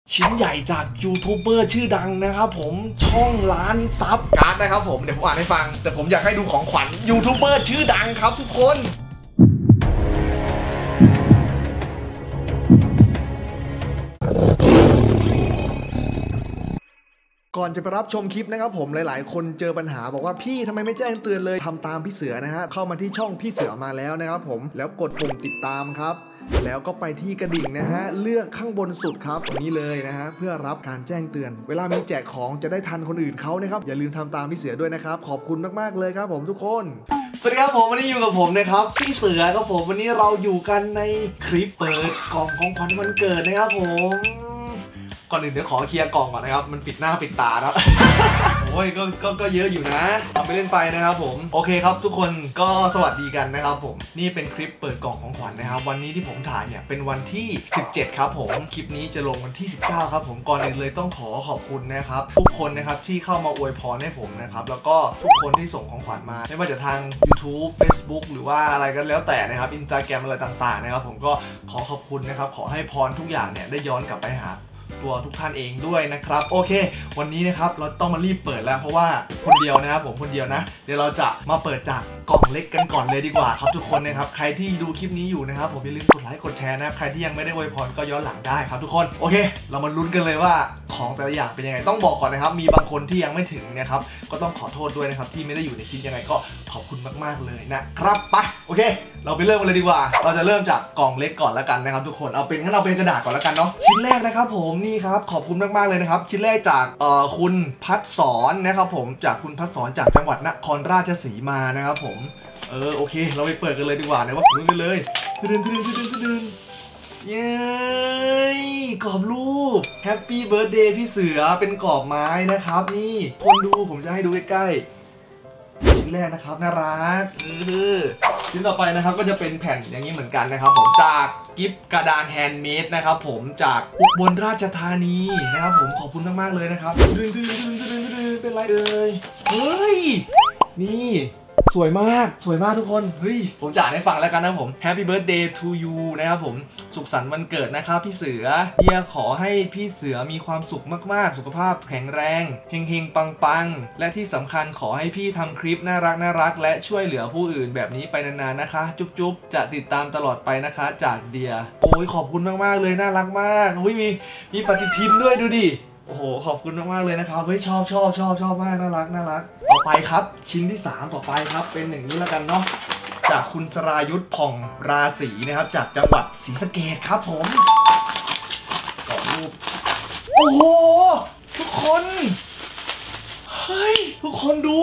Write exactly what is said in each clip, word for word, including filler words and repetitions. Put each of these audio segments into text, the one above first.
ชิ้นใหญ่จากยูทูบเบอร์ชื่อดังนะครับผมช่องล้านซับการ์ดนะครับผมเดี๋ยวผมอ่านให้ฟังแต่ผมอยากให้ดูของขวัญยูทูบเบอร์ชื่อดังครับทุกคนก่อนจะไปรับชมคลิปนะครับผมหลายๆคนเจอปัญหาบอกว่าพี่ทำไมไม่แจ้งเตือนเลยทำตามพี่เสือนะฮะเข้ามาที่ช่องพี่เสือมาแล้วนะครับผมแล้วกดปุ่มติดตามครับแล้วก็ไปที่กระดิ่งนะฮะเลือกข้างบนสุดครับตรงนี้เลยนะฮะเพื่อรับการแจ้งเตือนเวลามีแจกของจะได้ทันคนอื่นเขานะครับอย่าลืมทำตามพี่เสือด้วยนะครับขอบคุณมากๆเลยครับผมทุกคนสวัสดีครับผมวันนี้อยู่กับผมนะครับพี่เสือครับผมวันนี้เราอยู่กันในคลิปเปิดกล่องของขวัญวันเกิดนะครับผมก่อนอื่นเดี๋ยวขอเคลียร์กล่องก่อนนะครับมันปิดหน้าปิดตาแล้ว โอ้ยก็ก็ก็เยอะอยู่นะทำไปเล่นไปนะครับผมโอเคครับทุกคนก็สวัสดีกันนะครับผมนี่เป็นคลิปเปิดกล่องของขวัญ นะครับวันนี้ที่ผมถ่ายเนี่ยเป็นวันที่สิบเจ็ดครับผมคลิปนี้จะลงวันที่สิบเก้าครับผมก่อนอื่นเลยต้องขอขอบคุณนะครับทุกคนนะครับที่เข้ามาอวยพรให้ผมนะครับแล้วก็ทุกคนที่ส่งของขวัญมาไม่ว่าจะทาง YouTube Facebook หรือว่าอะไรก็แล้วแต่นะครับ Instagram อะไรต่างๆนะครับผมก็ขอขอบคุณนะครับขอให้พรทุกอย่างเนี่ยได้ย้อนกลับไปหาตัวทุกท่านเองด้วยนะครับโอเควันนี้นะครับเราต้องมารีบเปิดแล้วเพราะว่าคนเดียวนะครับผมคนเดียวนะเดี๋ยวเราจะมาเปิดจากกล่องเล็กกันก่อนเลยดีกว่าครับทุกคนนะครับใครที่ดูคลิปนี้อยู่นะครับผมอย่าลืมกดไลค์กดแชร์นะครับใครที่ยังไม่ได้อวยพรก็ย้อนหลังได้ครับทุกคนโอเคเรามาลุ้นกันเลยว่าของแต่ละอย่างเป็นยังไงต้องบอกก่อนนะครับมีบางคนที่ยังไม่ถึงนะครับก็ต้องขอโทษด้วยนะครับที่ไม่ได้อยู่ในคลิปยังไงก็ขอบคุณมากๆเลยนะครับไปโอเคเราไปเริ่มกันเลยดีกว่าเราจะเริ่มจากกล่องเล็กก่อนแล้วกันนะครับทุกคนเอาเป็นงั้นเอาเป็นกระดาษก่อนแล้วกันเนาะชิ้นแรกนะครับผมนี่ครับขอบคุณมากๆเลยนะครับชิ้นแรกจากเอ่อคุณพัฒสอนนะครับผมจากคุณพัฒสอนจากจังหวัดนครราชสีมานะครับผมเออโอเคเราไปเปิดกันเลยดีกว่านะว่าลุ้นกันเลยเดินเดินเดินเดินเย้กรอบรูปแฮปปี้เบิร์ธเดย์พี่เสือเป็นกรอบไม้นะครับนี่คนดูผมจะให้ดูใกล้ๆชิ้นแรกนะครับน่ารักเออชิ้นต่อไปนะครับก็จะเป็นแผ่นอย่างนี้เหมือนกันนะครับผมจากกิฟต์กระดานแฮนด์เมดนะครับผมจากอุบลราชธานีนะครับผมขอบคุณมากๆเลยนะครับดึงดึงดึงดึงดึงเป็นไรเอ่ยเฮ้ยนี่สวยมากสวยมากทุกคนเฮ้ยผมจะอ่านให้ฟังแล้วกันนะผม Happy Birthday to you นะครับผมสุขสันต์วันเกิดนะครับพี่เสือเฮียขอให้พี่เสือมีความสุขมากๆสุขภาพแข็งแรงเฮงๆปังๆและที่สำคัญขอให้พี่ทำคลิปน่ารักน่ารักและช่วยเหลือผู้อื่นแบบนี้ไปนานๆนะคะจุ๊บๆจะติดตามตลอดไปนะคะจากเดียโอ้ยขอบคุณมากๆเลยน่ารักมากอุ้ยมีมีปฏิทินด้วยดูดิโอ้โหขอบคุณมากๆเลยนะครับเฮ้ยชอบชอบชอบชอบมากน่ารักน่ารักต่อไปครับชิ้นที่สามต่อไปครับเป็นอย่างนี้แล้วกันเนาะจากคุณสรายุทธผ่องราศีนะครับจากจังหวัดศรีสะเกษครับผมกรอบรูปโอ้โหทุกคนเฮ้ยทุกคนดู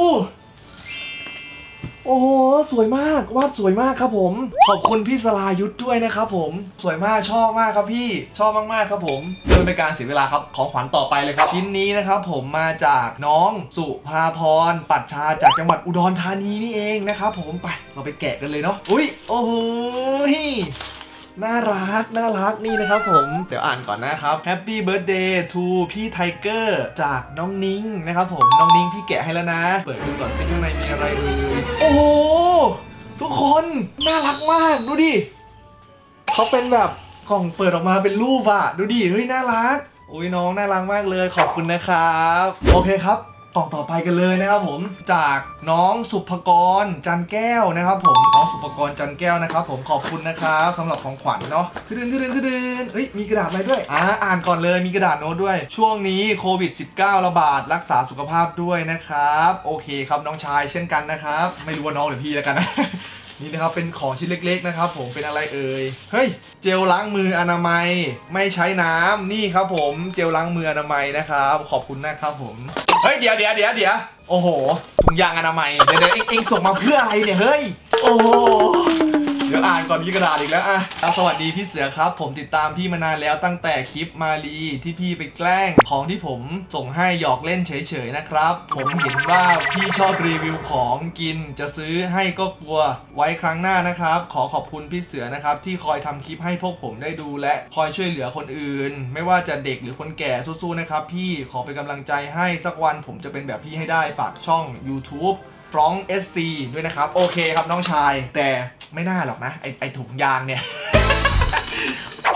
โอ้โหสวยมากวาดสวยมากครับผมขอบคุณพี่สรายุทธด้วยนะครับผมสวยมากชอบมากครับพี่ชอบมากๆครับผมเดินไปการเสียเวลาครับของขวัญต่อไปเลยครับชิ้นนี้นะครับผมมาจากน้องสุภาพรปัจชาจากจังหวัดอุดรธานีนี่เองนะครับผมไปเราไปแกะกันเลยเนาะอุ้ยโอ้โหน่ารักน่ารักนี่นะครับผมเดี๋ยวอ่านก่อนนะครับ Happy Birthday to พี่ไทเกอร์จากน้องนิ้งนะครับผมน้องนิ้งพี่แกะให้แล้วนะเปิดดูก่อนที่ข้างในมีอะไรเอ่ยโอ้โหทุกคนน่ารักมากดูดิเขาเป็นแบบกล่องเปิดออกมาเป็นรูปอะดูดิเฮ้ยน่ารักโอ้ยน้องน่ารักมากเลยขอบคุณนะครับโอเคครับกล่องต่อไปกันเลยนะครับผมจากน้องสุภกรจันแก้วนะครับผมน้องสุภกรจันแก้วนะครับผมขอบคุณนะครับสำหรับของขวัญเนาะทืดนทืดนทืดนเฮ้ยมีกระดาษอะไรด้วยอ่าอ่านก่อนเลยมีกระดาษโน้ตด้วยช่วงนี้โควิด สิบเก้า ระบาดรักษาสุขภาพด้วยนะครับโอเคครับน้องชายเช่นกันนะครับไม่รู้ว่าน้องหรือพี่แล้วกันนะนี่นะครับเป็นของชิ้นเล็กๆนะครับผมเป็นอะไรเอ่ยเฮ้ยเจลล้างมืออนามัยไม่ใช้น้ำนี่ครับผมเจลล้างมืออนามัยนะครับขอบคุณนะครับผมเฮ้ยเดี๋ยวเดี๋ยวเดี๋ยวเดี๋ยวโอ้โหถุงยางอนามัยเดี๋ยวเดี๋ยวเอ็งส่งมาเพื่ออะไรเนี่ยเฮ้ยโอ้โหเดี๋ยวอ่านก่อนมีกระดาษอีกแล้วอ่ะสวัสดีพี่เสือครับผมติดตามพี่มานานแล้วตั้งแต่คลิปมาลีที่พี่ไปแกล้งของที่ผมส่งให้หยอกเล่นเฉยๆนะครับผมเห็นว่าพี่ชอบรีวิวของกินจะซื้อให้ก็กลัวไว้ครั้งหน้านะครับขอขอบคุณพี่เสือนะครับที่คอยทำคลิปให้พวกผมได้ดูและคอยช่วยเหลือคนอื่นไม่ว่าจะเด็กหรือคนแก่สู้ๆนะครับพี่ขอเป็นกำลังใจให้สักวันผมจะเป็นแบบพี่ให้ได้ฝากช่อง YouTubeฟรองก์ เอส ซี ด้วยนะครับโอเคครับน้องชายแต่ไม่น่าหรอกนะไอไอถุงยางเนี่ย ช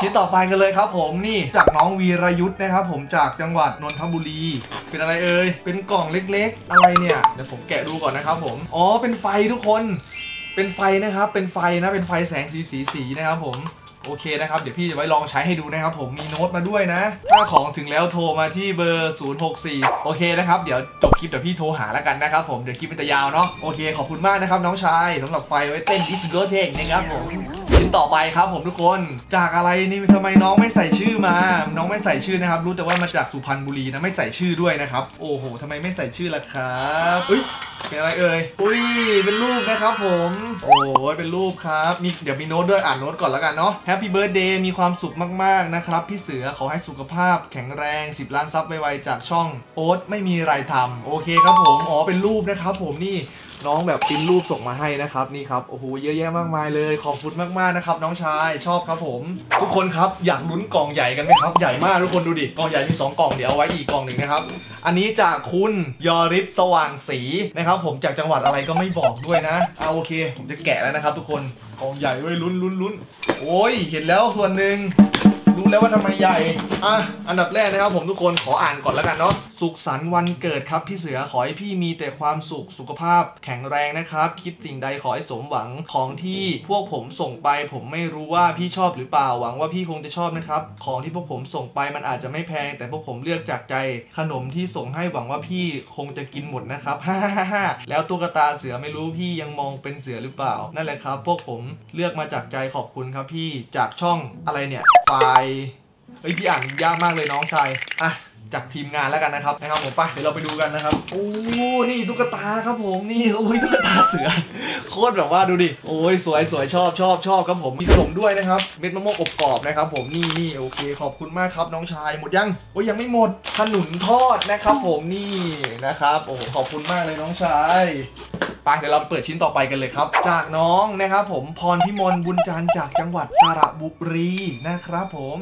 ชิ้นต่อไปกันเลยครับผมนี่จากน้องวีรยุทธ์นะครับผมจากจังหวัดนนทบุรีเป็นอะไรเอ่ยเป็นกล่องเล็กๆอะไรเนี่ยเดี๋ยวผมแกะดูก่อนนะครับผมอ๋อเป็นไฟทุกคนเป็นไฟนะครับเป็นไฟนะเป็นไฟแสงสีสีสีนะครับผมโอเคนะครับเดี๋ยวพี่จะไว้ลองใช้ให้ดูนะครับผมมีโน้ตมาด้วยนะถ้าของถึงแล้วโทรมาที่เบอร์ศูนย์ หก สี่โอเคนะครับเดี๋ยวจบคลิปเดี๋ยวพี่โทรหาแล้วกันนะครับผมเดี๋ยวคลิปมันจะยาวเนาะโอเคขอบคุณมากนะครับน้องชายสำหรับไฟไว้เต้นดิสโกเทคนะครับผมชิ้นต่อไปครับผมทุกคนจากอะไรนี่ทำไมน้องไม่ใส่ชื่อมาน้องไม่ใส่ชื่อนะครับรู้แต่ว่ามาจากสุพรรณบุรีนะไม่ใส่ชื่อด้วยนะครับโอ้โหทำไมไม่ใส่ชื่อล่ะครับเอ้ยเป็นอะไรเอ่ยอุ้ยเป็นรูปนะครับผมโอ้ยเป็นรูปครับมีเดี๋ยวมีโน้ตด้วยอ่านโน้ตก่อนแล้วกันเนาะ Happy Birthday มีความสุขมากๆนะครับพี่เสือขอให้สุขภาพแข็งแรงสิบล้านซับไวๆจากช่องโอ๊ตไม่มีไรทำโอเคครับผมอ๋อเป็นรูปนะครับผมนี่น้องแบบพิมพ์รูปส่งมาให้นะครับนี่ครับโอ้โหเยอะแยะมากมายเลยขอบคุณมากๆนะครับน้องชายชอบครับผมทุกคนครับอยากลุ้นกล่องใหญ่กันไหมครับใหญ่มากทุกคนดูดิกล่องใหญ่มีสองกล่องเดี๋ยวเอาไว้อีกกล่องหนึ่งนะครับอันนี้จากคุณยอริศสว่างศรีนะครับผมจากจังหวัดอะไรก็ไม่บอกด้วยนะเอาโอเคผมจะแกะแล้วนะครับทุกคนกล่องใหญ่ไว้ลุ้นลุ้นลุ้นโอ้ยเห็นแล้วส่วนหนึ่งรู้แล้วว่าทำไมใหญ่อ่ะอันดับแรกนะครับผมทุกคนขออ่านก่อนแล้วกันเนาะสุขสันต์วันเกิดครับพี่เสือขอให้พี่มีแต่ความสุขสุขภาพแข็งแรงนะครับคิดสิ่งใดขอให้สมหวังของที่พวกผมส่งไปผมไม่รู้ว่าพี่ชอบหรือเปล่าหวังว่าพี่คงจะชอบนะครับของที่พวกผมส่งไปมันอาจจะไม่แพงแต่พวกผมเลือกจากใจขนมที่ส่งให้หวังว่าพี่คงจะกินหมดนะครับฮ่าฮ่าฮ่าแล้วตุ๊กตาเสือไม่รู้พี่ยังมองเป็นเสือหรือเปล่านั่นแหละครับพวกผมเลือกมาจากใจขอบคุณครับพี่จากช่องอะไรเนี่ยไฟเฮ้ยพี่อ่านยากมากเลยน้องชายอ่ะจากทีมงานแล้วกันนะครับนะครับผมไปเดี๋ยวเราไปดูกันนะครับโอ้นี่ตุ๊กตาครับผมนี่โอ้ยตุ๊กตาเสือโคตรแบบว่าดูดิโอ้ยสวยสวยชอบชอบชอบครับผมมีขนมด้วยนะครับเม็ดมะม่วงอบกรอบนะครับผมนี่นี่โอเคขอบคุณมากครับน้องชายหมดยังโอ้ยยังไม่หมดขนุนทอดนะครับผมนี่นะครับโอ้โหขอบคุณมากเลยน้องชายไปเดี๋ยวเราเปิดชิ้นต่อไปกันเลยครับจากน้องนะครับผมพรพิมลบุญจันทร์จากจังหวัดสระบุรีนะครับผม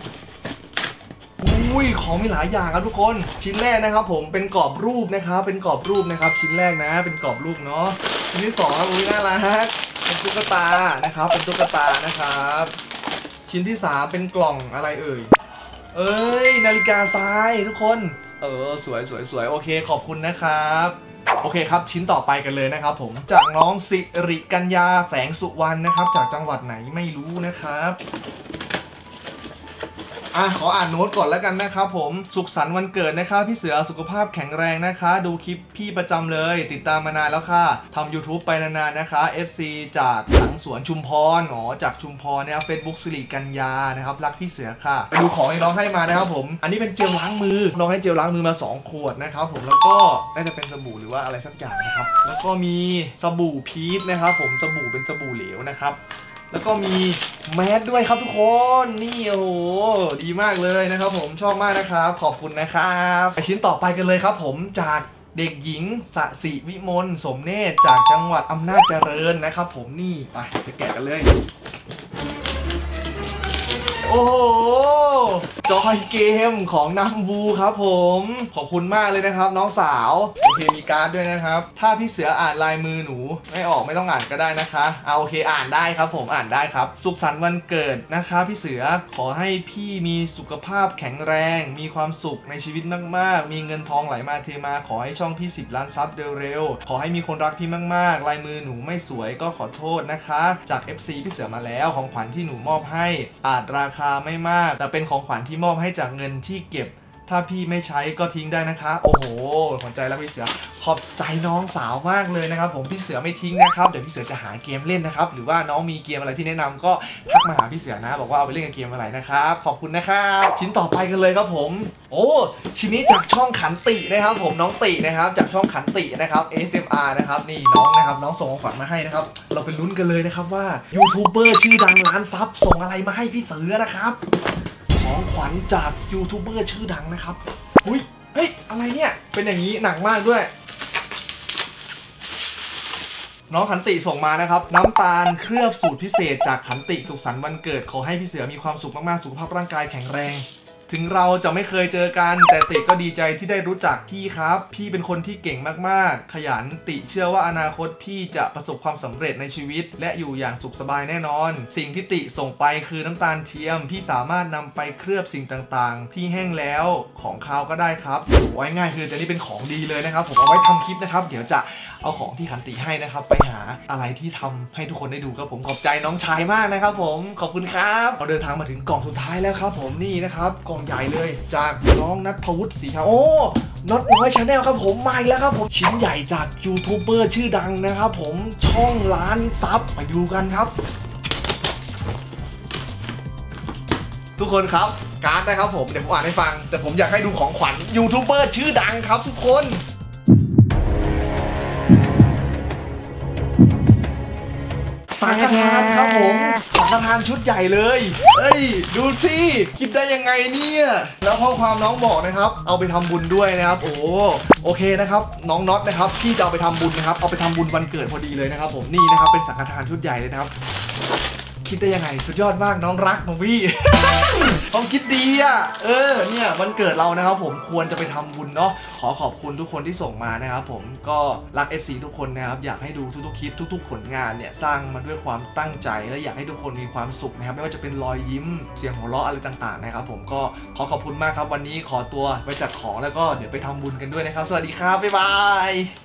อุ้ยของมีหลายอย่างครับทุกคนชิ้นแรกนะครับผมเป็นกรอบรูปนะครับเป็นกรอบรูปนะครับชิ้นแรกนะเป็นกรอบรูปเนาะชิ้นที่สองอุ้ยน่ารักเป็นตุ๊กตานะครับเป็นตุ๊กตานะครับชิ้นที่สามเป็นกล่องอะไรเอ่ยเอ้ยนาฬิกาทรายทุกคนเออสวยสวยสวยโอเคขอบคุณนะครับโอเคครับชิ้นต่อไปกันเลยนะครับผมจากน้องสิริกัญญาแสงสุวรรณนะครับจากจังหวัดไหนไม่รู้นะครับอ่ะขออ่านโน้ตก่อนแล้วกันนะครับผมสุขสันต์วันเกิดนะคะพี่เสือสุขภาพแข็งแรงนะคะดูคลิปพี่ประจำเลยติดตามมานานแล้วค่ะทำ YouTube ไปนานๆนะคะ เอฟ ซี จากหลังสวนชุมพรอ๋อจากชุมพรนะครับ Facebook สิริกัญญานะครับรักพี่เสือค่ะไปดูของที่น้องให้มานะครับผมอันนี้เป็นเจลล้างมือน้องให้เจลล้างมือมาสองขวดนะครับผมแล้วก็น่าจะเป็นสบู่หรือว่าอะไรสักอย่างนะครับแล้วก็มีสบู่พีชนะครับผมสบู่เป็นสบู่เหลวนะครับแล้วก็มีแมสด้วยครับทุกคนนี่โอ้โหดีมากเลยนะครับผมชอบมากนะครับขอบคุณนะครับไปชิ้นต่อไปกันเลยครับผมจากเด็กหญิงสศิวิมลสมเนตรจากจังหวัดอำนาจเจริญนะครับผมนี่ไปไปแกะกันเลยโอ้โหจอยเกมของนัมบูครับผมขอบคุณมากเลยนะครับน้องสาวโอเคมีการ์ดด้วยนะครับถ้าพี่เสืออ่านลายมือหนูไม่ออกไม่ต้องอ่านก็ได้นะคะเอาโอเคอ่านได้ครับผมอ่านได้ครับสุขสันต์วันเกิดนะคะพี่เสือขอให้พี่มีสุขภาพแข็งแรงมีความสุขในชีวิตมากๆมีเงินทองไหลมาเทมาขอให้ช่องพี่สิบล้านซับเร็วๆขอให้มีคนรักพี่มากๆลายมือหนูไม่สวยก็ขอโทษนะคะจาก เอฟ ซี พี่เสือมาแล้วของขวัญที่หนูมอบให้อาจราคาไม่มากแต่เป็นของขวัญที่มอบให้จากเงินที่เก็บถ้าพี่ไม่ใช้ก็ทิ้งได้นะคะโอ้โหขอบใจแล้วพี่เสือขอบใจน้องสาวมากเลยนะครับผมพี่เสือไม่ทิ้งนะครับเดี๋ยวพี่เสือจะหาเกมเล่นนะครับหรือว่าน้องมีเกมอะไรที่แนะนำก็ทักมาหาพี่เสือนะบอกว่าเอาไปเล่นกับเกมอะไรนะครับขอบคุณนะครับชิ้นต่อไปกันเลยครับผมโอ้ชิ้นนี้จากช่องขันตินะครับผมน้องตินะครับจากช่องขันตินะครับ เอส เอ็ม อาร์ นะครับนี่น้องนะครับน้องส่งของขวัญมาให้นะครับเราไปลุ้นกันเลยนะครับว่ายูทูบเบอร์ชื่อดังล้านซับส่งอะไรมาให้พี่เสือนะครับของขวัญจากยูทูบเบอร์ชื่อดังนะครับอุ้ยเฮ้ยอะไรเนี่ยเป็นอย่างนี้หนักมากด้วยน้องขันติส่งมานะครับน้ำตาลเคลือบสูตรพิเศษจากขันติสุขสันต์วันเกิดขอให้พี่เสือมีความสุขมากๆสุขภาพร่างกายแข็งแรงถึงเราจะไม่เคยเจอกันแต่ติก็ดีใจที่ได้รู้จักพี่ครับพี่เป็นคนที่เก่งมากๆขยันติเชื่อว่าอนาคตพี่จะประสบความสำเร็จในชีวิตและอยู่อย่างสุขสบายแน่นอนสิ่งที่ติส่งไปคือน้ำตาลเทียมพี่สามารถนำไปเคลือบสิ่งต่างๆที่แห้งแล้วของคาวก็ได้ครับไว้ง่ายคือแต่นี่เป็นของดีเลยนะครับผมเอาไว้ทำคลิปนะครับเดี๋ยวจะเอาของที่ขันติให้นะครับไปหาอะไรที่ทำให้ทุกคนได้ดูครับผมขอบใจน้องชายมากนะครับผมขอบคุณครับเราเดินทางมาถึงกล่องสุดท้ายแล้วครับผมนี่นะครับกล่องใหญ่เลยจากน้องณัฐวุฒิศรีชาโอ้น็อตน้อยชาแนลครับผมมาอีกแล้วครับผมชิ้นใหญ่จากยูทูบเบอร์ชื่อดังนะครับผมช่องล้านซับไปดูกันครับทุกคนครับการ์ดนะครับผมเดี๋ยวผมอ่านให้ฟังแต่ผมอยากให้ดูของขวัญยูทูบเบอร์ชื่อดังครับทุกคนสังฆทานครับผมสังฆทานชุดใหญ่เลยเฮ้ยดูสิคิดได้ยังไงเนี่ยแล้วข้อความน้องบอกนะครับเอาไปทำบุญด้วยนะครับโอ้โอเคนะครับน้องน็อตนะครับพี่จะเอาไปทำบุญนะครับเอาไปทำบุญวันเกิดพอดีเลยนะครับผมนี่นะครับเป็นสังฆทานชุดใหญ่เลยนะครับคิดได้ยังไงสุดยอดมากน้องรักของพี่ ต้องคิดดีอ่ะเออเนี่ยวันเกิดเรานะครับผมควรจะไปทำบุญเนาะขอขอบคุณทุกคนที่ส่งมานะครับผมก็รัก เอฟ ซี ทุกคนนะครับอยากให้ดูทุกๆคลิปทุกๆผลงานเนี่ยสร้างมาด้วยความตั้งใจและอยากให้ทุกคนมีความสุขนะครับไม่ว่าจะเป็นรอยยิ้มเสียงหัวเราะอะไรต่างๆนะครับผมก็ขอขอบคุณมากครับวันนี้ขอตัวไปจัดของแล้วก็เดี๋ยวไปทำบุญกันด้วยนะครับสวัสดีครับบ๊ายบาย